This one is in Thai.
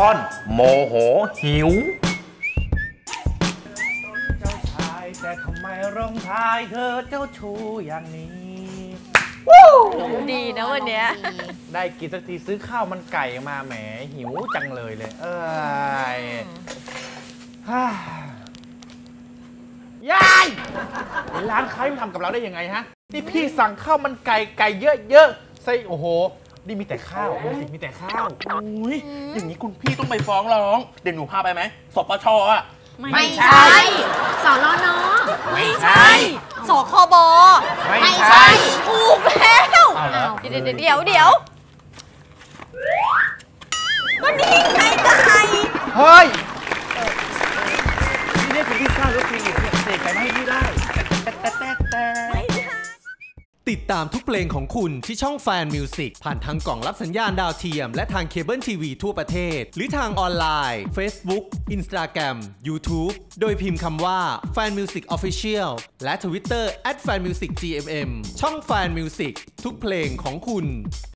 อนโมโหหิวเจ้าชายแต่ทำไมร้องทายเธอเจ้าชู้อย่างนี้ดีนะวันเนี้ยได้กินสักทีซื้อข้าวมันไก่มาแหมหิวจังเลยยายร้านค้าไม่ทำกับเราได้ยังไงฮะนี่พี่สั่งข้าวมันไก่เยอะๆใส่โอ้โหนี่มีแต่ข้าวมีแต่ข้าวอุ้ยอย่างนี้คุณพี่ต้องไปฟ้องร้องเดี๋ยวหนูพาไปไหมสปชอ่ะไม่ใช่สนนไม่ใช่สคบไม่ใช่ถูกแล้วเดี๋ยวก็นี่ไงไก่เฮ้ยนี่เป็นพิซซ่าหรือฟิลิปเนี่ยเสกไก่มาให้พี่ได้ติดตามทุกเพลงของคุณที่ช่องแฟนมิวสิกผ่านทางกล่องรับสัญญาณดาวเทียมและทางเคเบิลทีวีทั่วประเทศหรือทางออนไลน์ Facebook Instagram YouTube โดยพิมพ์คำว่า Fan Music Official และ Twitter @fanmusicgmm ช่องแฟนมิวสิกทุกเพลงของคุณ